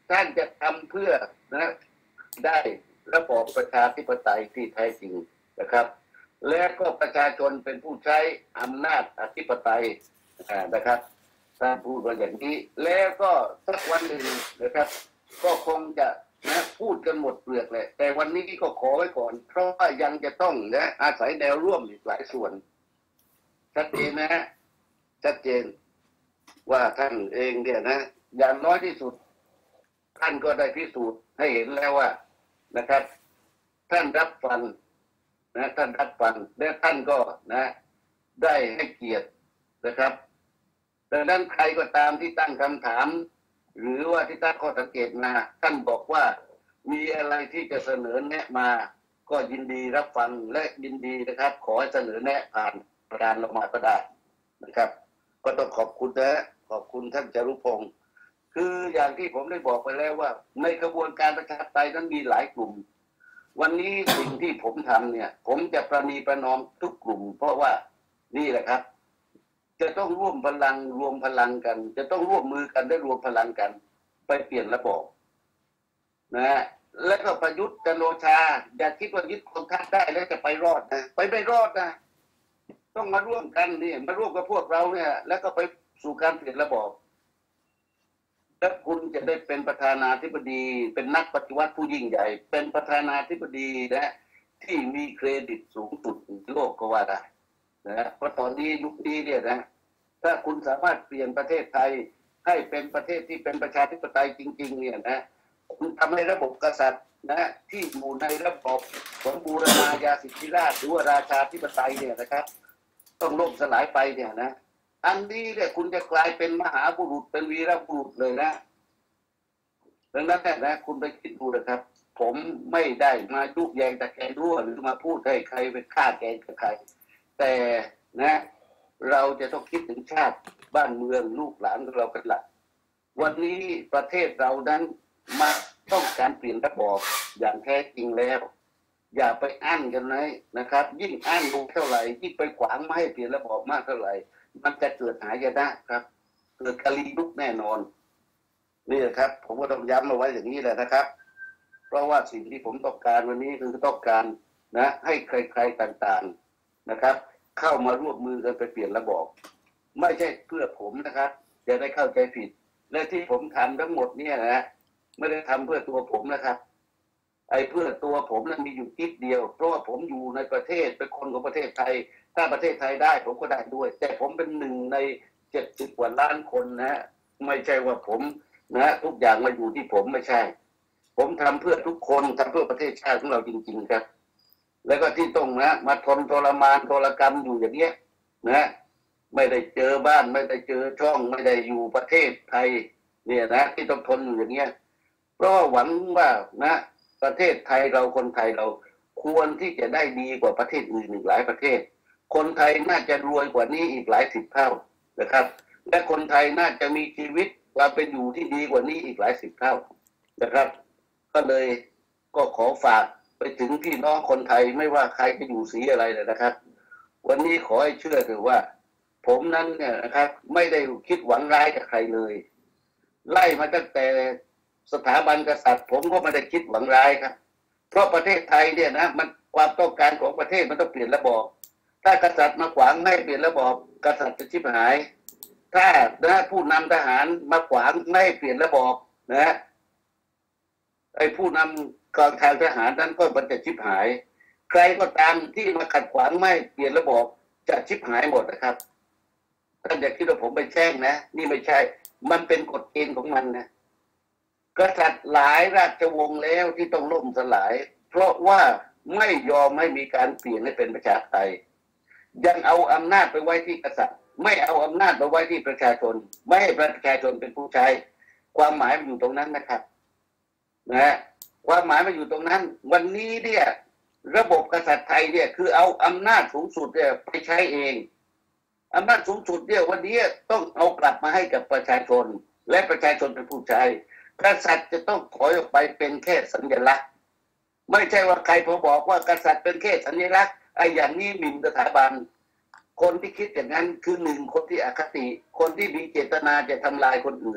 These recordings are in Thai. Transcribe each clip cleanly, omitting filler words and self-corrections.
ท่านจะทำเพื่อนะได้ระบอบประชาธิปไตยที่แท้จริงนะครับและก็ประชาชนเป็นผู้ใช้อำนาจอธิปไตยนะครับท่านพูดว่าอย่างนี้แล้วก็สักวันหนึ่งนะครับก็คงจะนะพูดกันหมดเปลือกเลยแต่วันนี้ก็ขอไว้ก่อนเพราะว่ายังจะต้องนะอาศัยแนวร่วมอีกหลายส่วนชัดเจนนะชัดเจนว่าท่านเองเนี่ยนะอย่างน้อยที่สุดท่านก็ได้พิสูจน์ให้เห็นแล้วว่านะครับท่านรับฟังนะท่านรับฟังและท่านก็นะได้ให้เกียรตินะครับดังนั้นใครก็ตามที่ตั้งคำถามหรือว่าที่ตั้งข้อสังเกตมาท่านบอกว่ามีอะไรที่จะเสนอแนะมาก็ยินดีรับฟังและยินดีนะครับขอให้เสนอแนะผ่านประธานลงมาก็ได้นะครับก็ต้องขอบคุณนะขอบคุณท่านจารุพงศ์คืออย่างที่ผมได้บอกไปแล้วว่าในกระบวนการประชาธิปไตยนั้นมีหลายกลุ่มวันนี้สิ่งที่ผมทำเนี่ยผมจะประนีประนอมทุกกลุ่มเพราะว่านี่แหละครับจะต้องร่วมพลังรวมพลังกันจะต้องร่วมมือกันได้รวมพลังกันไปเปลี่ยนระบบนะแล้วก็ประยุทธ์จันทร์โอชาอย่าคิดว่ายึดคนท่าได้แล้วจะไปรอดนะไปไม่รอดนะต้องมาร่วมกันนี่มาร่วมกับพวกเราเนี่ยแล้วก็ไปสู่การเปลี่ยนระบบแล้วคุณจะได้เป็นประธานาธิบดีเป็นนักปฏิวัติผู้ยิ่งใหญ่เป็นประธานาธิบดีนะที่มีเครดิตสูงสุดในโลกก็ว่าได้นะเพราะตอนนี้ยุคนี้เนี่ยนะถ้าคุณสามารถเปลี่ยนประเทศไทยให้เป็นประเทศที่เป็นประชาธิปไตยจริงๆเนี่ยนะคุณทำให้ระบบกษัตริย์นะที่อยู่ในระบบของบูรณาญาสิทธิราชย์หรือว่าราชาธิปไตยเนี่ยนะครับต้องล่มสลายไปเนี่ยนะอันนี้เนี่ยคุณจะกลายเป็นมหาบุรุษเป็นวีรบุรุษเลยนะดังนั้นนะคุณไปคิดดูนะครับผมไม่ได้มายุแยงตะแกรงรั่วหรือมาพูดให้ใครไปฆ่าแกงกับใครแต่นะเราจะต้องคิดถึงชาติบ้านเมืองลูกหลานของเราเป็นหลักวันนี้ประเทศเรานั้นมาต้องการเปลี่ยนระบอบอย่างแท้จริงแล้วอย่าไปอั้นกันเลยนะครับยิ่งอั้นเท่าไหร่ยิ่งไปขวางไม่ให้เปลี่ยนระบอบมากเท่าไหร่มันจะเกิดหายนะครับเกิดกะลีลุกแน่นอนนี่แหละครับผมก็ต้องย้ำเอาไว้อย่างนี้แหละนะครับเพราะว่าสิ่งที่ผมต้องการวันนี้คือต้องการนะให้ใครๆต่างๆนะครับเข้ามาร่วมมือกันไปเปลี่ยนระบอบไม่ใช่เพื่อผมนะครับจะได้เข้าใจผิดและที่ผมทำทั้งหมดเนี่ยนะไม่ได้ทำเพื่อตัวผมนะครับไอ้เพื่อตัวผมนั้นมีอยู่นิดเดียวเพราะว่าผมอยู่ในประเทศเป็นคนของประเทศไทยถ้าประเทศไทยได้ผมก็ได้ด้วยแต่ผมเป็นหนึ่งใน70 กว่าล้านคนนะไม่ใช่ว่าผมนะทุกอย่างมาอยู่ที่ผมไม่ใช่ผมทำเพื่อทุกคนทำเพื่อประเทศชาติของเราจริงๆครับแล้วก็ที่ต้องนะมาทนทรมานทรกรรมอยู่อย่างเนี้ยนะไม่ได้เจอบ้านไม่ได้เจอช่องไม่ได้อยู่ประเทศไทยเนี่ยนะที่ต้องทนอยู่อย่างเนี้ยเพราะว่าหวังว่านะประเทศไทยเราคนไทยเราควรที่จะได้ดีกว่าประเทศอื่นอีกหลายประเทศคนไทยน่าจะรวยกว่านี้อีกหลาย10 เท่านะครับและคนไทยน่าจะมีชีวิตความเป็นอยู่ที่ดีกว่านี้อีกหลาย10 เท่านะครับก็เลยก็ขอฝากไปถึงพี่น้องคนไทยไม่ว่าใครจะอยู่สีอะไรเลยนะครับวันนี้ขอให้เชื่อเถอะว่าผมนั้นเนี่ยนะครับไม่ได้คิดหวังร้ายกับใครเลยไล่มาตั้งแต่สถาบันกษัตริย์ผมก็ไม่ได้คิดหวังร้ายครับเพราะประเทศไทยเนี่ยนะมันความต้องการของประเทศมันต้องเปลี่ยนระบอบถ้ากษัตริย์มาขวางไม่เปลี่ยนระบอบกษัตริย์จะชิบหายถ้านะผู้นำทหารมาขวางไม่เปลี่ยนระบอบนะไอ้ผู้นำกองทางทหารนั้นก็มันจะชิบหายใครก็ตามที่มาขัดขวางไม่เปลี่ยนระบอบจะชิบหายหมดนะครับท่านอย่าคิดว่าผมไปแช่งนะนี่ไม่ใช่มันเป็นกฎเกณฑ์ของมันนะกษัตริย์หลายราชวงศ์แล้วที่ต้องล่มสลายเพราะว่าไม่ยอมให้มีการเปลี่ยนให้เป็นประชาธิปไตยยังเอาอำนาจไปไว้ที่กษัตริย์ไม่เอาอำนาจไปไว้ที่ประชาชนไม่ให้ประชาชนเป็นผู้ใช้ความหมายมันอยู่ตรงนั้นนะครับนะความหมายมันอยู่ตรงนั้นวันนี้เนี่ยระบบกษัตริย์ไทยเนี่ยคือเอาอำนาจสูงสุดเนี่ยไปใช้เองอำนาจสูงสุดเนี่ยวันนี้ต้องเอากลับมาให้กับประชาชนและประชาชนเป็นผู้ใช้กษัตริย์จะต้องถอยออกไปเป็นแค่สัญลักษณ์ไม่ใช่ว่าใครพอบอกว่ากษัตริย์เป็นแค่สัญลักษณ์ไอ้อย่างนี้หมิ่นสถาบันคนที่คิดอย่างนั้นคือหนึ่งคนที่อคติคนที่มีเจตนาจะทำลายคนอื่น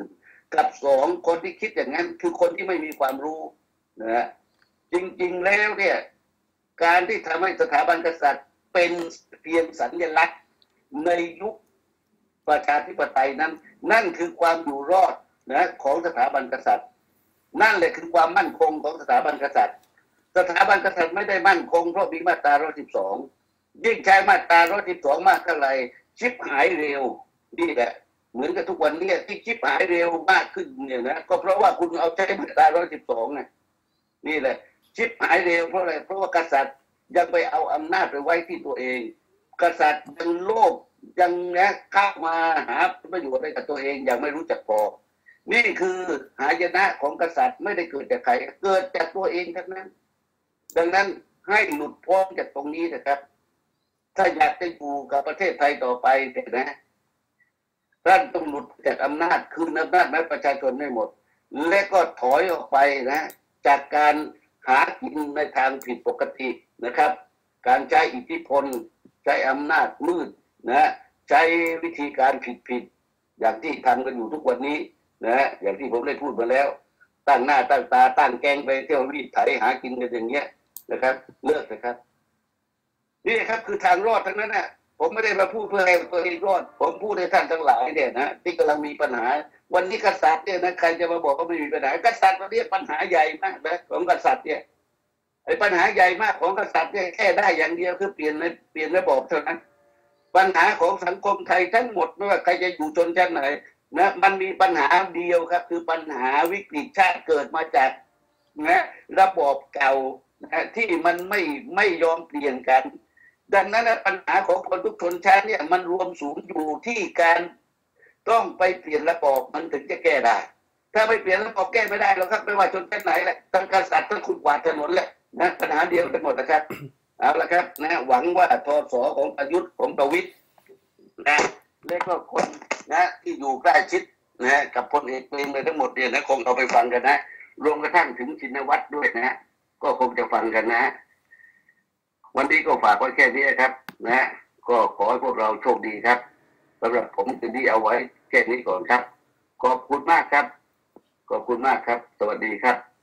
กับสองคนที่คิดอย่างนั้นคือคนที่ไม่มีความรู้นะฮะจริงๆแล้วเนี่ยการที่ทำให้สถาบันกษัตริย์เป็นเพียงสัญลักษณ์ในยุคประชาธิปไตยนั้นนั่นคือความอยู่รอดนะของสถาบันกษัตริย์นั่นแหละคือความมั่นคงของสถาบันกษัตริย์สถาบันกษัตริย์ไม่ได้มั่นคงเพราะมีมาตรา112ยิ่งใช้มาตรา112มากเท่าไหร่ชิบหายเร็วนี่แหละเหมือนกับทุกวันนี้ที่ชิบหายเร็วมากขึ้นเนี่ยนะก็เพราะว่าคุณเอาใช้มาตรา112ไงนี่แหละชิบหายเร็วเพราะอะไรเพราะว่ากษัตริย์ยังไปเอาอำนาจไปไว้ที่ตัวเองกษัตริย์ยังโลภยังนะเข้ามาหาประโยชน์ให้กับตัวเองยังไม่รู้จักพอนี่คือหายนะของกษัตริย์ไม่ได้เกิดจากใครเกิดจากตัวเองทั้งนั้นดังนั้นให้หลุดพ้นจากตรงนี้นะครับถ้าอยากจะอยู่กับประเทศไทยต่อไปเนี่ยนะท่านต้องหลุดจากอำนาจคืนอำนาจให้ประชาชนให้หมดและก็ถอยออกไปนะจากการหากินในทางผิดปกตินะครับการใช้อิทธิพลใช้อำนาจมืดนะใช้วิธีการผิดอย่างที่ทำกันอยู่ทุกวันนี้นะอย่างที่ผมได้พูดมาแล้วตั้งหน้าตั้งตาตั้งแกงไปเที่ยวรีดไถหากินกันอย่างเงี้ยนะครับเลิกนะครับนี่ครับคือทางรอดทั้งนั้นนะผมไม่ได้มาพูดเพื่อให้ตัวเองรอดผมพูดให้ท่านทั้งหลายเนี่ยนะที่กำลังมีปัญหาวันนี้กษัตริย์เนี่ยนะใครจะมาบอกว่าไม่มีปัญหากษัตริย์เราเรียกปัญหาใหญ่มากนะของกษัตริย์เนี่ยไอ้ปัญหาใหญ่มากของกษัตริย์เนี่ยแค่ได้อย่างเดียวคือเปลี่ยนระบบเท่านั้นปัญหาของสังคมไทยทั้งหมดไม่ว่าใครจะอยู่ชนชั้นไหนนะมันมีปัญหาเดียวครับคือปัญหาวิกฤตชาติเกิดมาจากนะระบอบเก่านะที่มันไม่ยอมเปลี่ยนกันดังนั้นปัญหาของคนทุกชนชั้นเนี่ยมันรวมศูนย์อยู่ที่การต้องไปเปลี่ยนระบอบมันถึงจะแก้ได้ถ้าไม่เปลี่ยนระบอบแก้ไม่ได้หรอกครับไม่ว่าชนชั้นไหนแหละทั้งกษัตริย์ทั้งคุณกวาดถนนแหละนะปัญหาเดียวกันหมดนะครับเอาละครับนะหวังว่าทศของประยุทธ์ของประวิตรนะและก็คนนะที่อยู่ใกล้ชิดนะกับพลเอกเปรมเลยทั้งหมดเนี่ยนะคงเอาไปฟังกันนะรวมกระทั่งถึงชินวัตรด้วยนะก็คงจะฟังกันนะวันนี้ก็ฝากไว้แค่นี้ครับนะก็ขอให้พวกเราโชคดีครับสำหรับผมคืนนี้เอาไว้แค่นี้ก่อนครับขอบคุณมากครับขอบคุณมากครับสวัสดีครับ